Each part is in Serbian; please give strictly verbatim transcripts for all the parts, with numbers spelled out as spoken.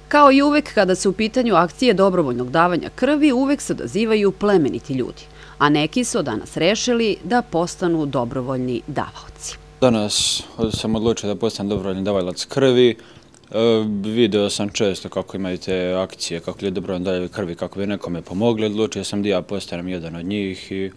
Kao i uvek kada su u pitanju akcije dobrovoljnog davanja krvi, uvek se odazivaju plemeniti ljudi, a neki su danas rešili da postanu dobrovoljni davaoci. Danas sam odlučio da postanem dobrovoljni davalac krvi. Video sam često kako imaju te akcije, kako ljudi dobrovoljno davaju krvi, kako bi nekome pomogli. Odlučio sam da ja postanem jedan od njih i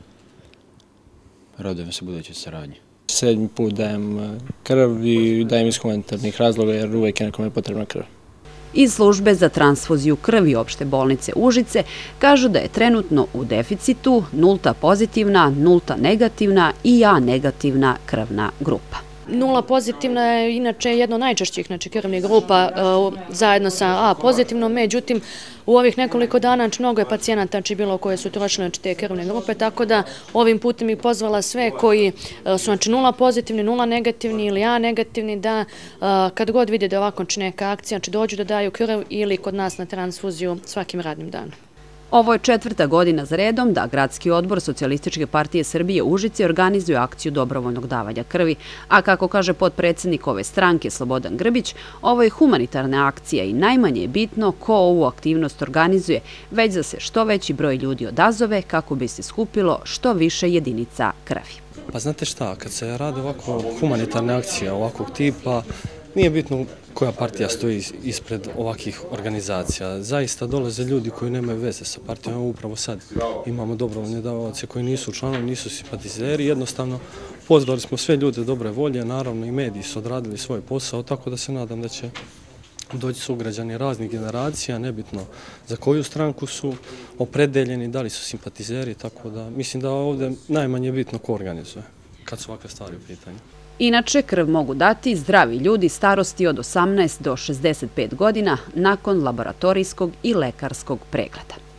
radujem se budućoj saradnji. Sedmi put dajem krv i dajem iz humanitarnih razloga jer uvek je nekome potrebna krv. Iz službe za transfuziju krvi opšte bolnice Užice kažu da je trenutno u deficitu nulta pozitivna, nulta negativna i A negativna krvna grupa. Nula pozitivna je inače jedna od najčešćih krvnih grupa zajedno sa A pozitivnom, međutim u ovih nekoliko dana mnogo je pacijenata bilo koje su trošile te krvne grupe, tako da ovim putem bih pozvala sve koji su nula pozitivni, nula negativni ili A negativni da kad god vide da je ovako neka akcija, dođu da daju krv ili kod nas na transfuziju svakim radnim danom. Ovo je četvrta godina za redom da Gradski odbor Socijalističke partije Srbije Užice organizuje akciju dobrovoljnog davanja krvi, a kako kaže potpredsednik ove stranke Slobodan Grbić, ovo je humanitarna akcija i najmanje je bitno ko ovu aktivnost organizuje, već da se što veći broj ljudi odazove kako bi se skupilo što više jedinica krvi. Pa znate šta, kad se rade ovako humanitarne akcije ovakvog tipa, nije bitno koja partija stoji ispred ovakvih organizacija. Zaista dolaze ljudi koji nemaju veze sa partijom. Upravo sad imamo dobrovoljne davaoce koji nisu članovi, nisu simpatizeri. Jednostavno pozvali smo sve ljude dobre volje, naravno i mediji su odradili svoj posao, tako da se nadam da će doći sugrađani raznih generacija, nebitno za koju stranku su opredeljeni, da li su simpatizeri, tako da mislim da ovdje najmanje bitno ko organizuje kad su ovakve stvari u pitanju. Inače, krv mogu dati zdravi ljudi starosti od osamnaest do šezdeset pet godina nakon laboratorijskog i lekarskog pregleda.